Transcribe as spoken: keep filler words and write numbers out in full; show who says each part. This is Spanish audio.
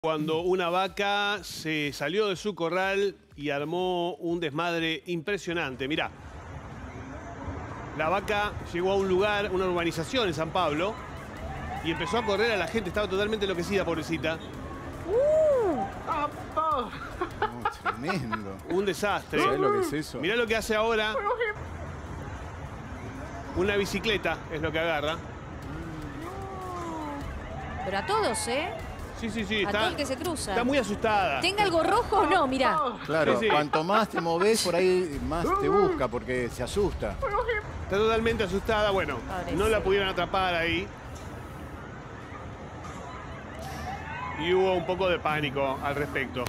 Speaker 1: Cuando una vaca se salió de su corral y armó un desmadre impresionante. Mirá, la vaca llegó a un lugar, una urbanización en San Pablo, y empezó a correr a la gente. Estaba totalmente enloquecida, pobrecita.
Speaker 2: Uh.
Speaker 3: Oh, tremendo.
Speaker 1: Un desastre.
Speaker 3: ¿Sabés lo que es eso?
Speaker 1: Mirá lo que hace ahora. Una bicicleta es lo que agarra.
Speaker 2: Pero a todos, ¿eh?
Speaker 1: Sí, sí, sí.
Speaker 2: A
Speaker 1: Está,
Speaker 2: todo el que se cruza.
Speaker 1: está muy asustada.
Speaker 2: Tenga algo rojo o no, mirá.
Speaker 3: Claro,
Speaker 1: Sí, sí.
Speaker 3: cuanto más te moves, por ahí más te busca, porque se asusta.
Speaker 1: Está totalmente asustada. Bueno,
Speaker 2: Pobrecita.
Speaker 1: no la pudieron atrapar ahí. Y hubo un poco de pánico al respecto.